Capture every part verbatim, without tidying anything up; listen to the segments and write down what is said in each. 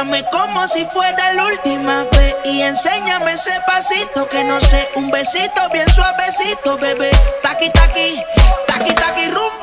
Báilame como si fuera la última vez y enséñame ese pasito que no sé, un besito bien suavecito, bebé. Taqui, taqui, taqui, taqui, rumba.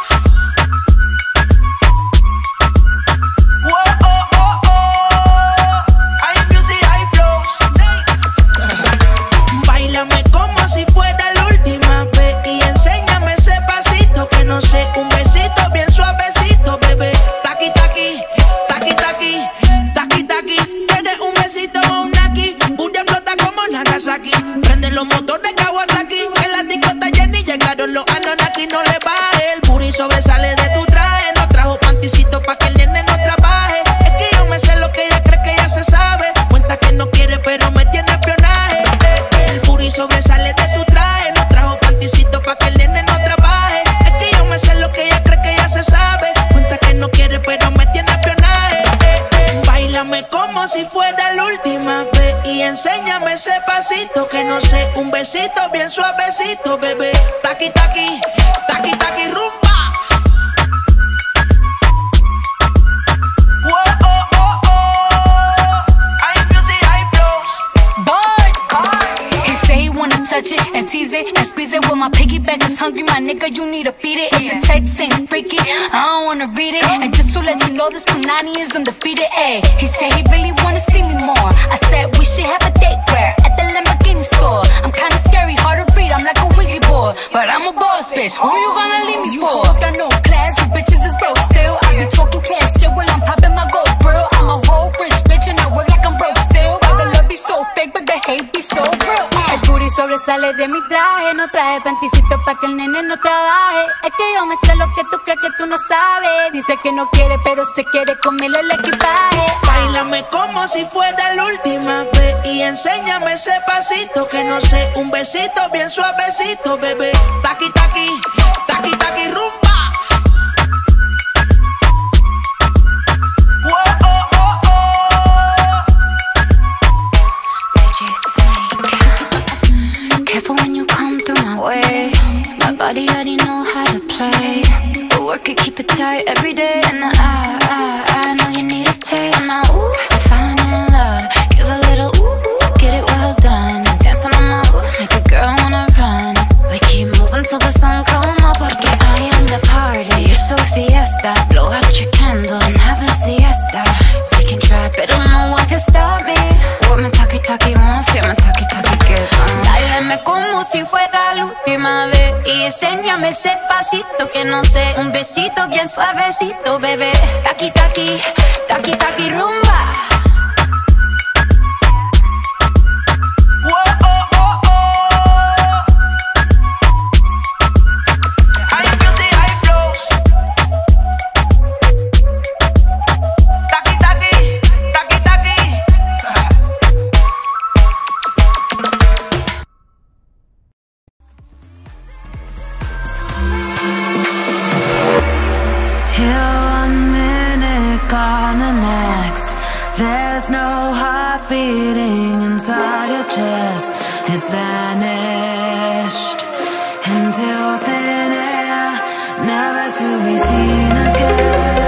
Como si fuera la última vez y enséñame ese pasito que no sé, un besito bien suavecito, bebé. Taqui, taqui, taqui, taqui, taqui, taqui. ¿Quieres un besito o un aquí? Booty explota como Nagasaki. Prende los motores Kawasaki. En la discota Jenny llegaron los Anunnaki. No le baje, el booty sobresale de tu traje. No trajo panticito pa' que el nene no trabaje. Es que yo me sé lo que ella cree que ya se sabe. Cuenta que no quiere pero me tiene espionaje. El booty sobresale de tu traje. No trajo panticito pa' que el nene no trabaje. Es que yo me sé lo que ella cree que ya se sabe. Cuenta que no quiere pero me tiene espionaje. Báilame como si fuera la última vez y enséñame ese pasito que no sé, un besito bien suavecito, bebé. Taqui, taqui, taqui, taqui, rumba. Touch it and tease it and squeeze it. When my piggyback is hungry, my nigga, you need to feed it. If the text ain't freaky, I don't wanna read it. And just to let you know, this Punani is undefeated. Ayy, he said he really wanna see me more. I said we should have a date where at the Lamborghini store. I'm kinda scary, hard to read, I'm like a Ouija board, but I'm a boss bitch. Who you gonna leave me for? You got no class, you bitches is broke still. I be talking cash shit while I'm popping my gold grill. I'm a whole rich bitch and I work like I'm broke still. Why the love be so fake, but the hate be so real. El booty sobresale de mi traje. No traje panticito pa' que el nene no trabaje. Es que yo me sé lo que tú crees que tú no sabes. Dice que no quiere pero se quiere comerle el equipaje. Báilame como si fuera la última vez y enséñame ese pasito que no sé, un besito bien suavecito, bebé. Taqui, taqui, taqui, taqui, rumba. Careful when you come through my way. My body already know how to play. But work it, keep it tight every day. And I, I, I know you need a taste. And now, ooh, I'm falling in love. Give a little ooh, ooh, get it well done. Dance on my ooh, make a girl wanna run. We keep moving till the sun come up. Porque I am the party. It's a fiesta. Blow out your candles and have a siesta. We can try, but no one can stop me. What my talkie talkie wants, yeah, my talkie talkie gets on. Báilame como si fuera la última vez y enséñame ese pasito que no sé, un besito bien suavecito, bebé. Taqui, taqui, taqui, taqui, rumba. There's no heart beating inside your chest. It's vanished into thin air, never to be seen again.